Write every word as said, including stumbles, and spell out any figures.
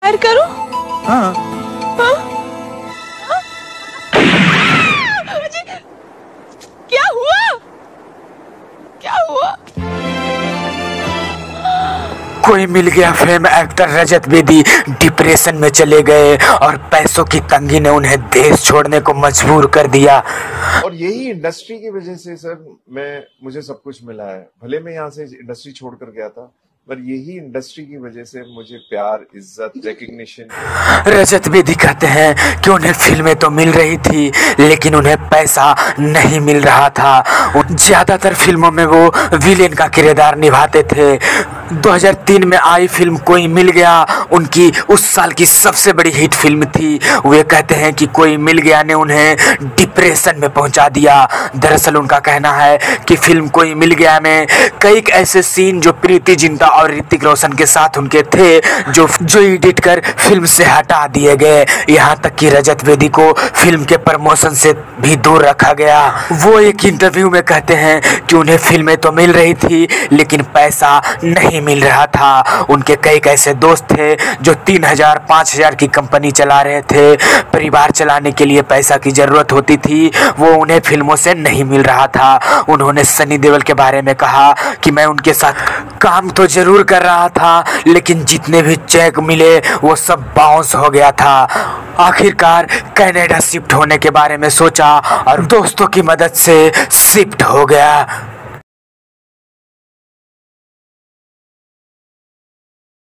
प्यार करूं? हाँ। हाँ? हाँ? क्या हुआ? क्या हुआ? कोई मिल गया fame actor Rajat Bedi depression में चले गए और पैसों की तंगी ने उन्हें देश छोड़ने को मजबूर कर दिया। और यही इंडस्ट्री की वजह से सर मैं मुझे सब कुछ मिला है। भले मैं यहाँ से इंडस्ट्री छोड़कर गया था, पर यही इंडस्ट्री की वजह से मुझे प्यार, इज्जत, रिकग्निशन। रजत बेदी कहते हैं कि उन्हें फिल्में तो मिल रही थी लेकिन उन्हें पैसा नहीं मिल रहा था। ज्यादातर फिल्मों में वो विलेन का किरदार निभाते थे। दो हज़ार तीन में आई फिल्म कोई मिल गया उनकी उस साल की सबसे बड़ी हिट फिल्म थी। वे कहते हैं कि कोई मिल गया ने उन्हें डिप्रेशन में पहुंचा दिया। दरअसल उनका कहना है कि फिल्म कोई मिल गया में कई ऐसे सीन जो प्रीति जिंटा और ऋतिक रोशन के साथ उनके थे जो जो एडिट कर फिल्म से हटा दिए गए। यहाँ तक कि रजत बेदी को फिल्म के प्रमोशन से भी दूर रखा गया। वो एक इंटरव्यू में कहते हैं कि उन्हें फिल्में तो मिल रही थी लेकिन पैसा नहीं मिल रहा था। उनके कई ऐसे दोस्त थे जो तीन हजार पाँच हजार की कंपनी चला रहे थे। परिवार चलाने के लिए पैसा की जरूरत होती थी, वो उन्हें फिल्मों से नहीं मिल रहा था। उन्होंने सनी देओल के बारे में कहा कि मैं उनके साथ काम तो जरूर कर रहा था लेकिन जितने भी चेक मिले वो सब बाउंस हो गया था। आखिरकार कनाडा शिफ्ट होने के बारे में सोचा और दोस्तों की मदद से शिफ्ट हो गया।